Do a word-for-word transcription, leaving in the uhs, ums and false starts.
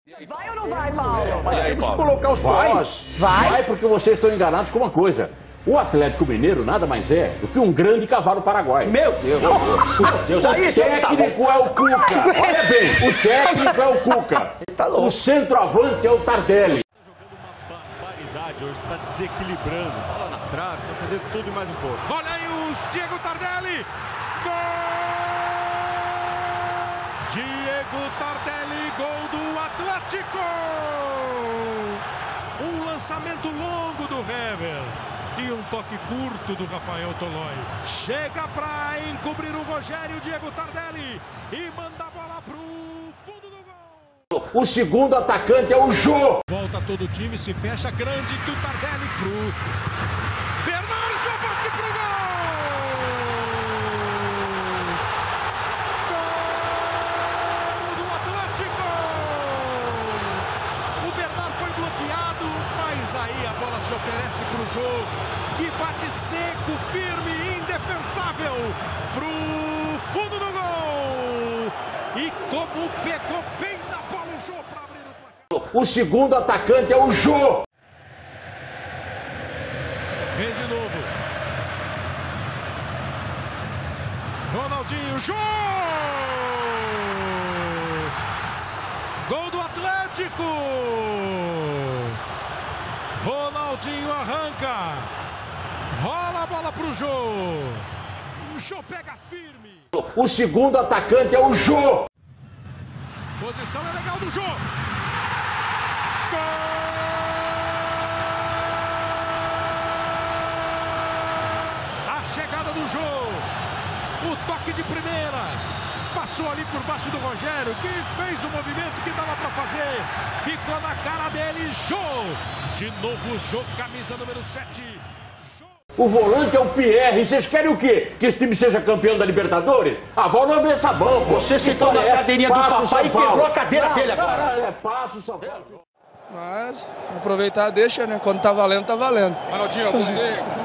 Vai ou não vai, Paulo? Mas aí, Paulo, colocar os vai, pós. Vai. Vai porque vocês estão enganados com uma coisa. O Atlético Mineiro nada mais é do que um grande cavalo paraguai. Meu Deus. Meu Deus, o técnico é o Cuca. Olha bem, o técnico é o Cuca. O centroavante é o Tardelli. Jogando uma barbaridade hoje, está desequilibrando. Bola na trave, está fazendo tudo e mais um pouco. Olha aí o Diego Tardelli. Gol! Diego Tardelli, gol do Atlético. Um lançamento longo do Hever. E um toque curto do Rafael Tolói. Chega para encobrir o Rogério Diego Tardelli e manda a bola pro fundo do gol. O segundo atacante é o Jô. Volta todo o time, se fecha grande do Tardelli pro Bernard, Jô bate pro gol. Gol do Atlético. O Bernard foi bloqueado, mas aí a bola se oferece pro Jô, que bate seco, firme, indefensável pro fundo do gol. E como pegou bem na bola o Jô para abrir o placar. O segundo atacante é o Jô. Vem de novo. Ronaldinho, Jô! Gol do Atlético! Ronaldinho arranca. Rola a bola pro Jô. O Jô pega firme. O segundo atacante é o Jô. Posição é legal do Jô. Gol! A chegada do Jô. O toque de primeira. Passou ali por baixo do Rogério, que fez o movimento que dava para fazer. Ficou na cara dele, Jô. De novo, Jô, camisa número sete. O volante é o Pierre. E vocês querem o quê? Que esse time seja campeão da Libertadores? Ah, vão no meu sabão, pô. Você sentou na cadeirinha do papai e quebrou a cadeira dele agora. É, passo, São Paulo. Mas aproveitar deixa, né? Quando tá valendo, tá valendo. Ronaldinho, você